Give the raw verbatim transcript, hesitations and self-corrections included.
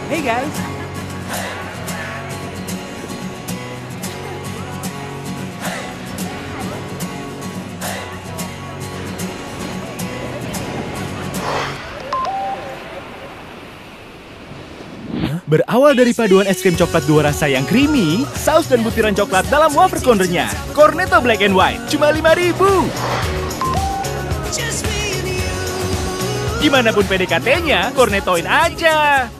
Hey guys. Berawal dari paduan es krim coklat dua rasa yang creamy, saus dan butiran coklat dalam wafer cornernya. Cornetto Black and White cuma lima ribu. Gimana pun P D K T-nya, Cornettoin aja.